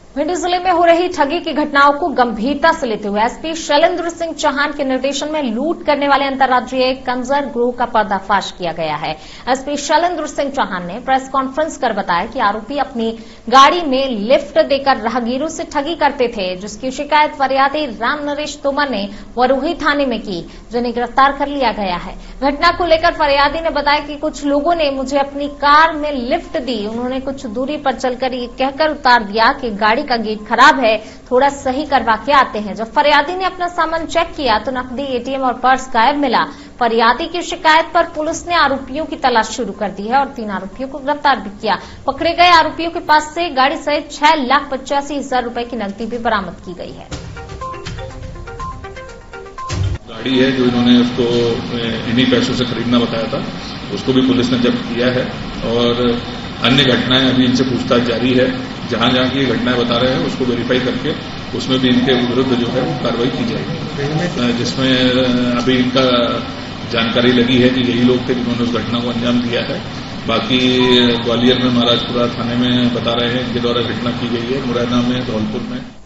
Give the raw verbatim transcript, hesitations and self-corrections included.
भिंड जिले में हो रही ठगी की घटनाओं को गंभीरता से लेते हुए एसपी शैलेंद्र सिंह चौहान के निर्देशन में लूट करने वाले अंतर्राज्यीय कंजर ग्रोह का पर्दाफाश किया गया है। एसपी शैलेंद्र सिंह चौहान ने प्रेस कॉन्फ्रेंस कर बताया कि आरोपी अपनी गाड़ी में लिफ्ट देकर राहगीरों से ठगी करते थे, जिसकी शिकायत फरियादी राम नरेश तोमर ने वरुही थाने में की, जिन्हें गिरफ्तार कर लिया गया है। घटना को लेकर फरियादी ने बताया कि कुछ लोगों ने मुझे अपनी कार में लिफ्ट दी। उन्होंने कुछ दूरी पर चलकर ये कहकर उतार दिया कि गाड़ी का गेट खराब है, थोड़ा सही करवा के आते हैं। जब फरियादी ने अपना सामान चेक किया तो नकदी, एटीएम और पर्स गायब मिला। फरियादी की शिकायत पर पुलिस ने आरोपियों की तलाश शुरू कर दी है और तीन आरोपियों को गिरफ्तार भी किया। पकड़े गए आरोपियों के पास से गाड़ी सहित छह लाख पचासी हजार रूपये की नकदी भी बरामद की गई है। गाड़ी है जो इन्होंने उसको इन्हीं पैसों से खरीदना बताया था, उसको भी पुलिस ने जब्त किया है और अन्य घटनाएं अभी इनसे पूछताछ जारी है। जहां जहां की घटनाएं बता रहे हैं उसको वेरीफाई करके उसमें भी इनके विरुद्ध जो है कार्रवाई की जाएगी, जिसमें अभी इनका जानकारी लगी है कि यही लोग थे जिन्होंने उस घटना को अंजाम दिया है। बाकी ग्वालियर में, महाराजपुरा थाने में बता रहे हैं इनके द्वारा घटना की गई है, मुरैना में, धौलपुर में।